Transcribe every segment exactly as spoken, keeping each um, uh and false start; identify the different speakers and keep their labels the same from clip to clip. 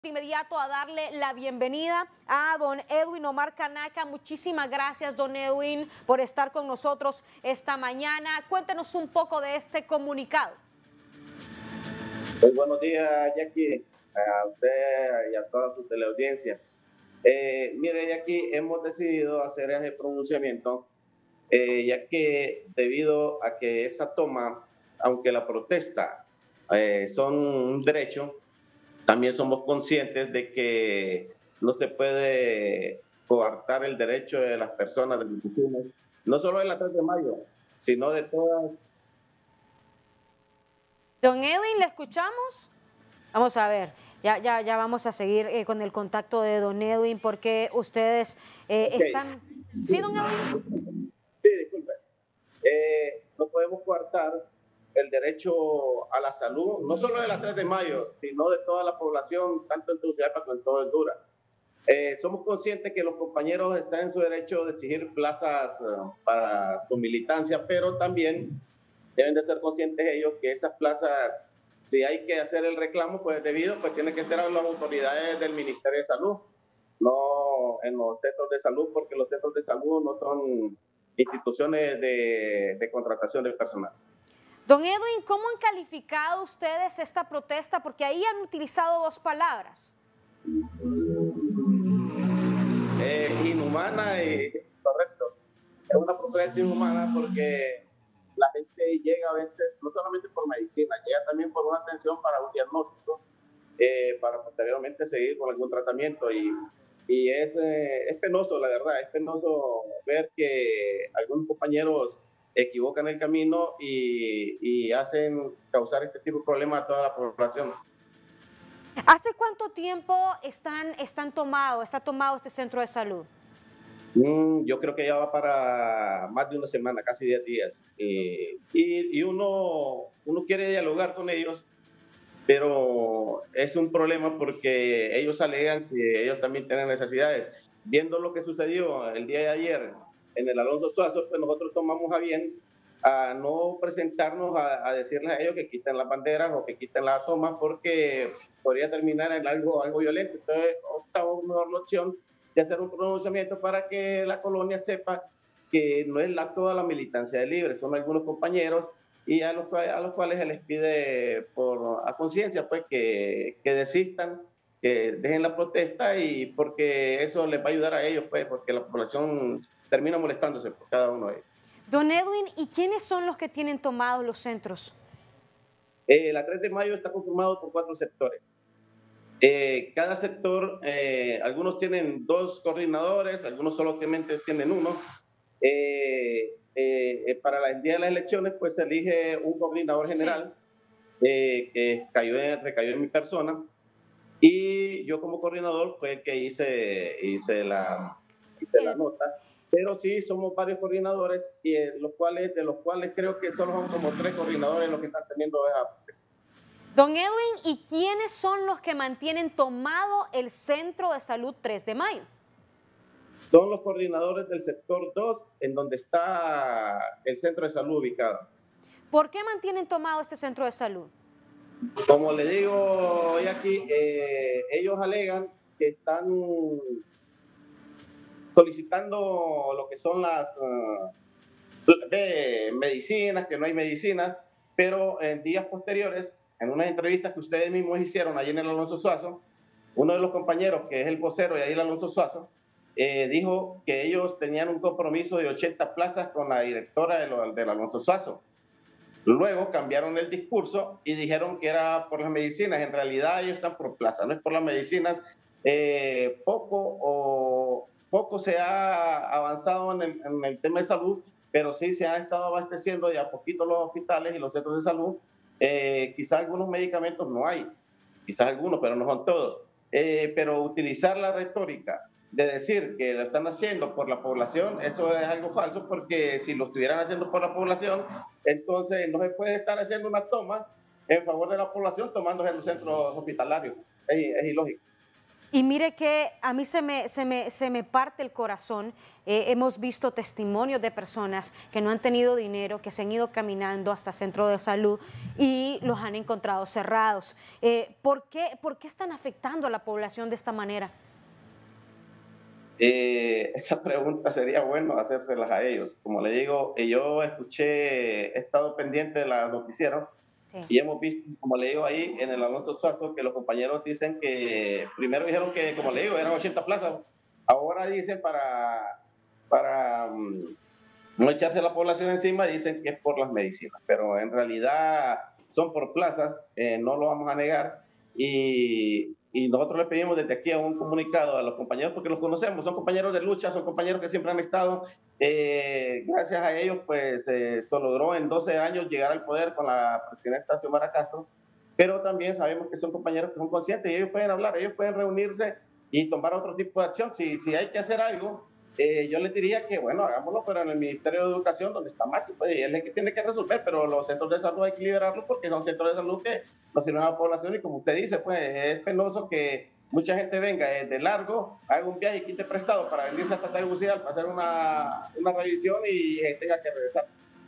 Speaker 1: De inmediato a darle la bienvenida a don Edwin Omar Canaca. Muchísimas gracias, don Edwin, por estar con nosotros esta mañana. Cuéntenos un poco de este comunicado.
Speaker 2: Muy buenos días, Jackie, a usted y a toda su teleaudiencia. Eh, mire, Jackie, hemos decidido hacer ese pronunciamiento, eh, ya que debido a que esa toma, aunque la protesta eh, son un derecho, también somos conscientes de que no se puede coartar el derecho de las personas, de los vecinos, no solo de la tres de mayo, sino de todas.
Speaker 1: Don Edwin, ¿le escuchamos? Vamos a ver, ya, ya, ya vamos a seguir eh, con el contacto de don Edwin porque ustedes eh, okay. están... ¿Sí, don Edwin?
Speaker 2: Sí, disculpe. Eh, no podemos coartar el derecho a la salud, no solo de la tres de mayo, sino de toda la población, tanto en Tegucigalpa como en todo Honduras. Eh, somos conscientes que los compañeros están en su derecho de exigir plazas uh, para su militancia, pero también deben de ser conscientes ellos que esas plazas, si hay que hacer el reclamo, pues debido, pues tiene que ser a las autoridades del Ministerio de Salud, no en los centros de salud, porque los centros de salud no son instituciones de, de contratación de personal.
Speaker 1: Don Edwin, ¿cómo han calificado ustedes esta protesta? Porque ahí han utilizado dos palabras.
Speaker 2: Eh, inhumana y correcto. Es una protesta inhumana porque la gente llega a veces, no solamente por medicina, llega también por una atención para un diagnóstico, eh, para posteriormente seguir con algún tratamiento. Y, y es, eh, es penoso, la verdad, es penoso ver que algunos compañeros equivocan el camino y, y hacen causar este tipo de problemas a toda la población.
Speaker 1: ¿Hace cuánto tiempo están, están tomado, está tomado este centro de salud?
Speaker 2: Mm, yo creo que ya va para más de una semana, casi diez días. Eh, y y uno, uno quiere dialogar con ellos, pero es un problema porque ellos alegan que ellos también tienen necesidades. Viendo lo que sucedió el día de ayer en el Alonso Suazo, pues nosotros tomamos a bien a no presentarnos a, a decirles a ellos que quiten las banderas o que quiten la toma porque podría terminar en algo, algo violento. Entonces optamos mejor la opción de hacer un pronunciamiento para que la colonia sepa que no es la, toda la militancia de Libre, son algunos compañeros y a los, a los cuales se les pide por a conciencia pues que, que desistan, que dejen la protesta y porque eso les va a ayudar a ellos pues porque la población termina molestándose por cada uno de ellos.
Speaker 1: Don Edwin, ¿y quiénes son los que tienen tomados los centros?
Speaker 2: Eh, la tres de mayo está conformado por cuatro sectores. Eh, cada sector, eh, algunos tienen dos coordinadores, algunos solamente tienen uno. Eh, eh, para el día de las elecciones, pues se elige un coordinador general sí. eh, que cayó en, recayó en mi persona. Y yo como coordinador fue el que hice, hice, la, hice la nota. Pero sí, somos varios coordinadores, y eh, los cuales, de los cuales creo que solo son como tres coordinadores los que están teniendo esa.
Speaker 1: Don Edwin, ¿y quiénes son los que mantienen tomado el Centro de Salud tres de mayo?
Speaker 2: Son los coordinadores del sector dos, en donde está el centro de salud ubicado.
Speaker 1: ¿Por qué mantienen tomado este centro de salud?
Speaker 2: Como le digo hoy aquí, eh, ellos alegan que están solicitando lo que son las uh, de medicinas, que no hay medicinas, pero en días posteriores, en unas entrevistas que ustedes mismos hicieron allí en el Alonso Suazo, uno de los compañeros, que es el vocero de ahí el Alonso Suazo, eh, dijo que ellos tenían un compromiso de ochenta plazas con la directora del, del Alonso Suazo. Luego cambiaron el discurso y dijeron que era por las medicinas. En realidad ellos están por plaza, no es por las medicinas. Eh, poco o poco se ha avanzado en el, en el tema de salud, pero sí se han estado abasteciendo de a poquito los hospitales y los centros de salud. Eh, quizás algunos medicamentos no hay, quizás algunos, pero no son todos. Eh, pero utilizar la retórica de decir que lo están haciendo por la población, eso es algo falso, porque si lo estuvieran haciendo por la población, entonces no se puede estar haciendo una toma en favor de la población tomándose en los centros hospitalarios. Es, es ilógico.
Speaker 1: Y mire que a mí se me, se me, se me parte el corazón. Eh, hemos visto testimonios de personas que no han tenido dinero, que se han ido caminando hasta centros de salud y los han encontrado cerrados. Eh, ¿por qué, ¿Por qué están afectando a la población de esta manera?
Speaker 2: Eh, esa pregunta sería bueno hacérselas a ellos. Como le digo, eh, yo escuché, he estado pendiente de la noticiero. Sí. Y hemos visto, como le digo ahí en el Alonso Suazo, que los compañeros dicen que, primero dijeron que, como le digo, eran ochenta plazas, ahora dicen para, para um, no echarse a la población encima, dicen que es por las medicinas, pero en realidad son por plazas, eh, no lo vamos a negar, y, y nosotros le pedimos desde aquí a un comunicado a los compañeros, porque los conocemos, son compañeros de lucha, son compañeros que siempre han estado. Eh, gracias a ellos, pues eh, se logró en doce años llegar al poder con la presidenta Xiomara Castro, pero también sabemos que son compañeros que son conscientes y ellos pueden hablar, ellos pueden reunirse y tomar otro tipo de acción. Si, si hay que hacer algo, eh, yo les diría que, bueno, hagámoslo, pero en el Ministerio de Educación, donde está Mati, pues él es el que tiene que resolver, pero los centros de salud hay que liberarlos porque son centros de salud que nos sirven a la población y como usted dice, pues es penoso que mucha gente venga de largo, haga un viaje y quite prestado para venirse hasta Tegucigalpa para hacer una, una revisión y eh, tenga que regresar.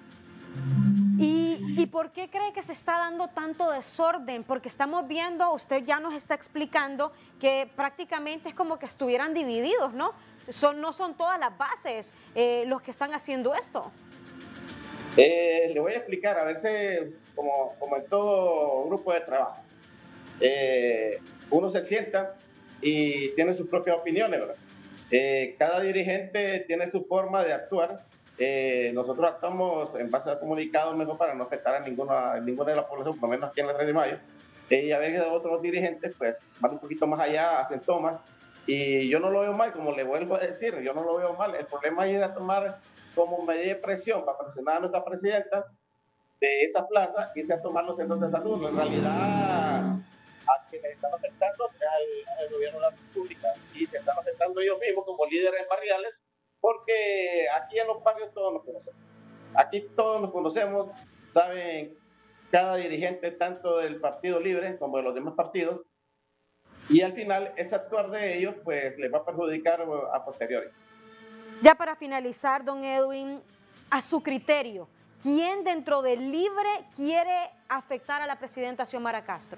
Speaker 1: ¿Y, ¿Y por qué cree que se está dando tanto desorden? Porque estamos viendo, usted ya nos está explicando que prácticamente es como que estuvieran divididos, ¿no? Son, no son todas las bases eh, los que están haciendo esto.
Speaker 2: Eh, le voy a explicar, a ver si, como, como en todo grupo de trabajo, eh, uno se sienta y tiene sus propias opiniones, ¿verdad? Eh, cada dirigente tiene su forma de actuar. Eh, nosotros actuamos en base a comunicados mejor para no afectar a ninguna, a ninguna de las poblaciones, por lo menos aquí en la tres de mayo. Eh, y a veces otros dirigentes pues van un poquito más allá, hacen tomas. Y yo no lo veo mal, como le vuelvo a decir, yo no lo veo mal. El problema es ir a tomar como medida de presión para presionar a nuestra presidenta de esa plaza, irse a tomar los centros de salud. En realidad, a quienes están afectando sea el, el gobierno de la República y se están afectando ellos mismos como líderes barriales, porque aquí en los barrios todos nos conocemos. Aquí todos nos conocemos, saben cada dirigente tanto del Partido Libre como de los demás partidos, y al final ese actuar de ellos pues les va a perjudicar a posteriori.
Speaker 1: Ya para finalizar, don Edwin, a su criterio, ¿quién dentro del Libre quiere afectar a la presidenta Xiomara Castro?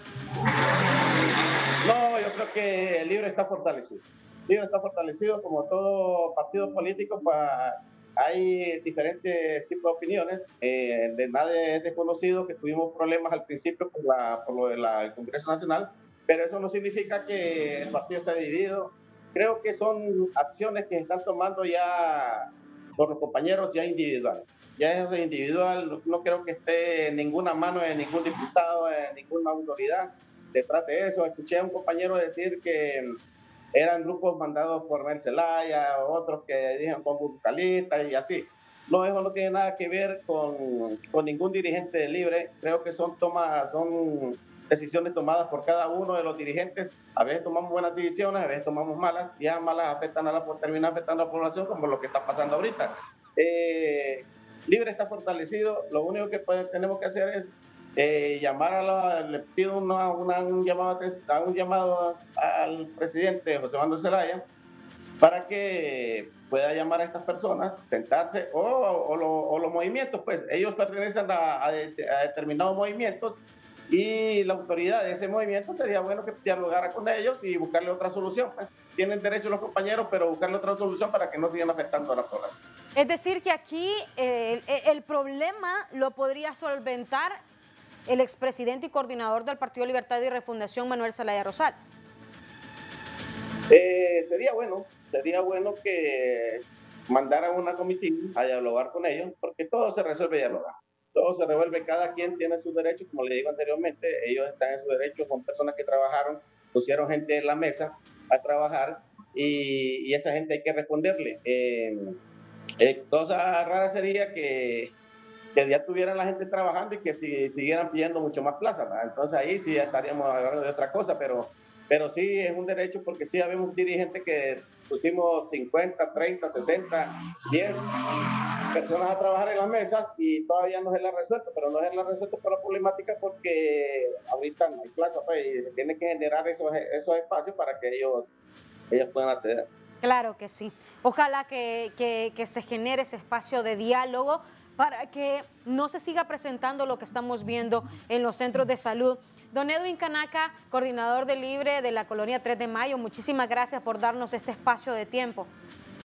Speaker 2: No, yo creo que el Libre está fortalecido. El Libre está fortalecido como todo partido político. Para, hay diferentes tipos de opiniones. Eh, de nadie es desconocido que tuvimos problemas al principio por, la, por lo del Congreso Nacional, pero eso no significa que el partido esté dividido. Creo que son acciones que están tomando ya por los compañeros ya individuales. Ya es individual, no creo que esté en ninguna mano de ningún diputado, de ninguna autoridad detrás de eso. Escuché a un compañero decir que eran grupos mandados por Mel Zelaya, otros que dijeron con burcalistas y así. No, eso no tiene nada que ver con, con ningún dirigente de Libre. Creo que son tomas, son decisiones tomadas por cada uno de los dirigentes. A veces tomamos buenas decisiones, a veces tomamos malas, y esas malas afectan a la, terminan afectando a la población, como lo que está pasando ahorita. Eh, Libre está fortalecido, lo único que puede, tenemos que hacer es eh, llamar a la, le pido una, una, un, llamado, un llamado al presidente José Manuel Zelaya para que pueda llamar a estas personas, sentarse, o, o, lo, o los movimientos, pues ellos pertenecen a, a, a determinados movimientos, y la autoridad de ese movimiento sería bueno que dialogara con ellos y buscarle otra solución. Pues, tienen derecho los compañeros, pero buscarle otra solución para que no sigan afectando a la población.
Speaker 1: Es decir, que aquí eh, el, el problema lo podría solventar el expresidente y coordinador del Partido Libertad y Refundación, Manuel Zelaya Rosales.
Speaker 2: Eh, sería bueno, sería bueno que mandaran una comitiva a dialogar con ellos, porque todo se resuelve dialogar. Todo se revuelve, cada quien tiene sus derechos, como le digo anteriormente, ellos están en sus derechos con personas que trabajaron, pusieron gente en la mesa a trabajar y, y esa gente hay que responderle. Eh, eh, cosa rara sería que, que ya tuvieran la gente trabajando y que si, siguieran pidiendo mucho más plazas, ¿verdad? Entonces ahí sí ya estaríamos hablando de otra cosa, pero, pero sí es un derecho porque sí habemos dirigentes que pusimos cincuenta, treinta, sesenta, diez personas a trabajar en las mesas y todavía no se la resuelto, pero no se la resuelto por la problemática porque ahorita no hay plaza, pues, y se tiene que generar esos, esos espacios para que ellos, ellos puedan acceder.
Speaker 1: Claro que sí. Ojalá que, que, que se genere ese espacio de diálogo para que no se siga presentando lo que estamos viendo en los centros de salud. Don Edwin Canaca, coordinador de Libre de la Colonia tres de Mayo, muchísimas gracias por darnos este espacio de tiempo.